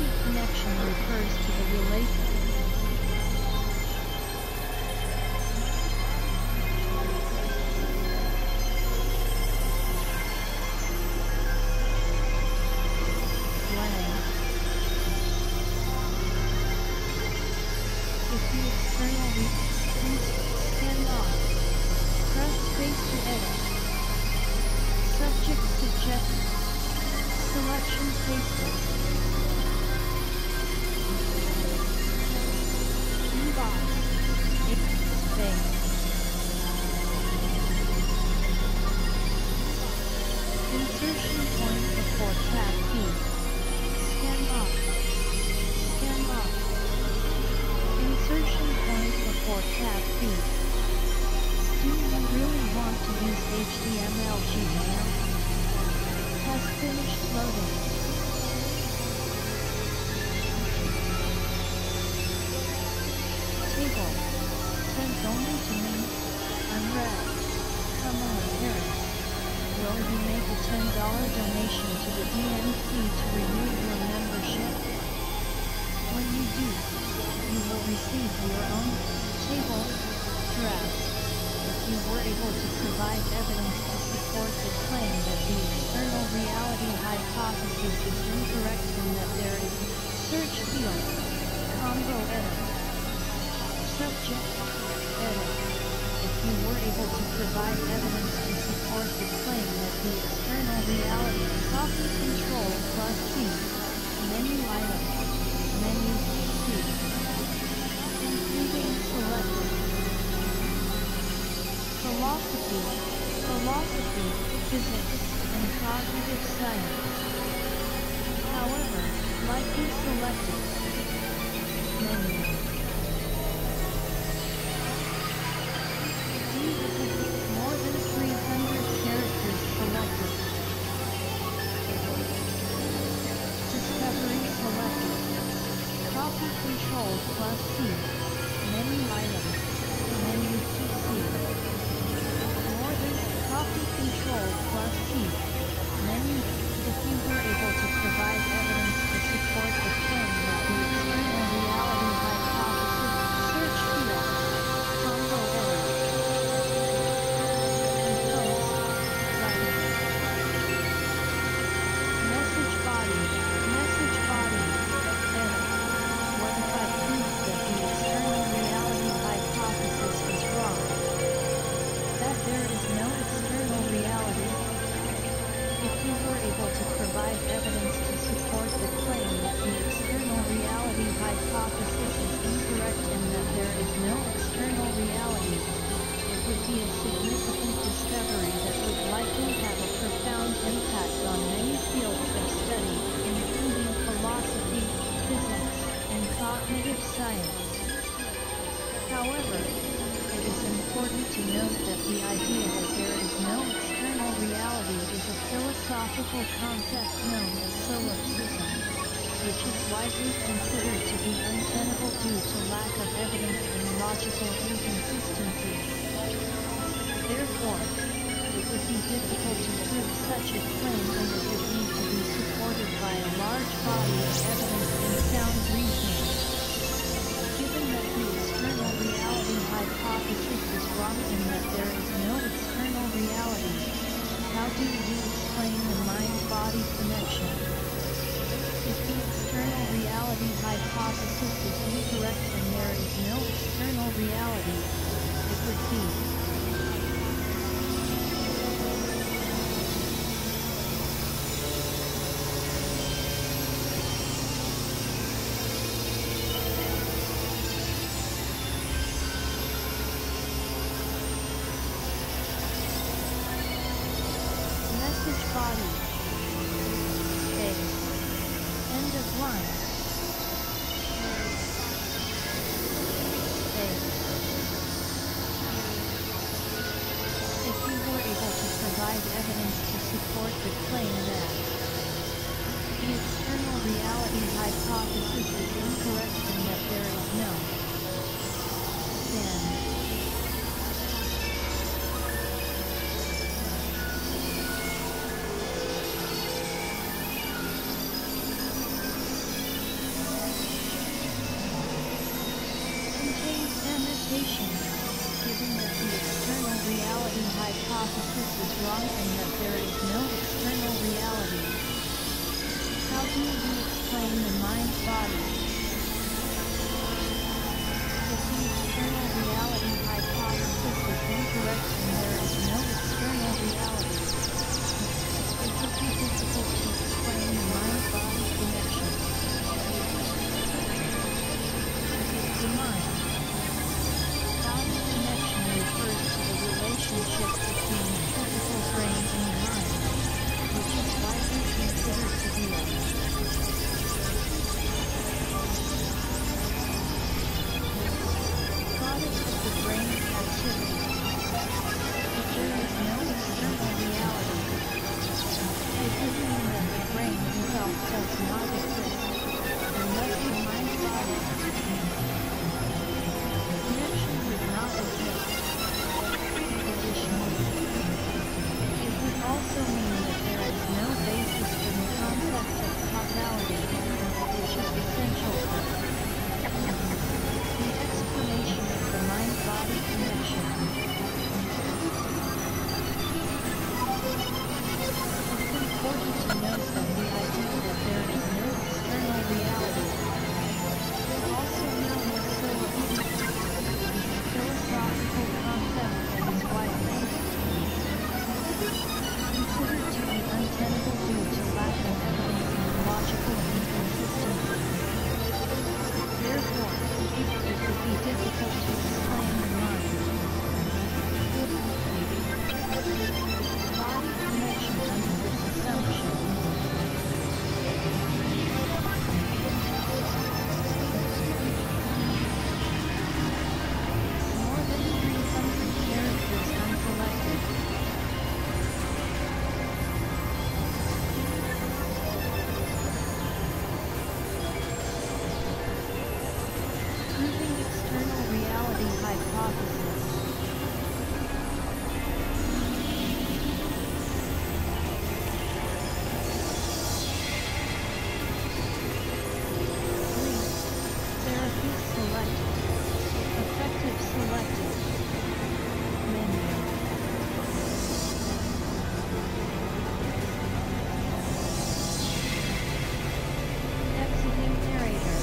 body connection refers to the relation if the external scan off. Press space to edit. Subject to check. Selection pasted. Inbox. Space. Insertion point before tab B. Scan off. Scan off. Insertion point before tab B. Do you really want to use HTML Gmail? Has finished loading. Table. Sent only to me. Unread. Come on, parents. Will you make a $10 donation to the DNC to renew your membership? When you do, you will receive your own table draft. If you were able to provide evidence to support the claim that the external reality hypothesis is incorrect and that there is search field, combo edit, subject, edit. If you were able to provide evidence to support the claim that the external reality copy control plus C, menu item, menu C, including selected. Philosophy, physics, and cognitive science. However, likely selected. Menu. More than 300 characters selected. Discovery selected. Copy control plus C. Menu item. Menu PC. Copy control plus C. Menu. If you were able to provide evidence to support the claim that the external reality hypothesis, search field, combo edit, compose, writing, message body, edit. What if I prove that the external reality hypothesis is wrong? That there is no external reality. If you were able to provide evidence to support the claim that the external reality hypothesis is incorrect and that there is no external reality, it would be a significant discovery that would likely have a profound impact on many fields of study, including philosophy, physics, and cognitive science. However, it is important to note that the idea that there is no external reality is a philosophical concept known as solipsism, which is widely considered to be untenable due to lack of evidence and logical inconsistencies. Therefore, it would be difficult to prove such a claim and it would need to be supported by a large body of evidence and sound reasoning. Given that the external reality hypothesis is wrong and that there is no external reality, how do you explain the mind-body connection? If the external reality hypothesis is incorrect and there is no external reality, it would be body, space, end of line, space. If you were able to provide evidence to support the claim that the external reality hypothesis is incorrect and that there is no then something that there is no external reality. How do we explain the mind-body? If the external reality hypothesis is incorrect and there is no external reality, it would be difficult to explain the mind-body connection. The mind. Body connection refers to the relationship between the physical brain and the mind, which is widely considered to be a product of the brain's activity. If there is no external reality, it would mean that the brain itself does not exist, and thus the mind-body connection would not exist. Additionally, it would also mean that there is no basis for the concept of causality, which is essential for the explanation of the mind-body connection. It's important to note that the idea that there is no external reality, also known as philosophical concept that is widely considered to be untenable due to lack of evidence and logical inconsistency. Therefore, it would be difficult to explain the mind. Body connection under this assumption. More than 300 characters uncollected. Proving external reality hypothesis. 3. Therapy selected. Effective selected. Menu. Exiting narrator.